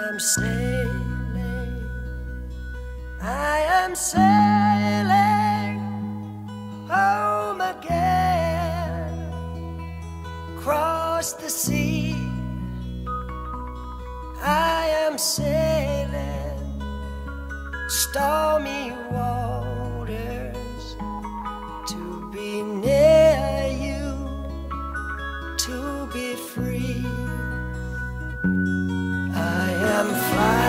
am sailing, I am sailing home again, across the sea. I am sailing stormy waters to be near you, to be free. I am flying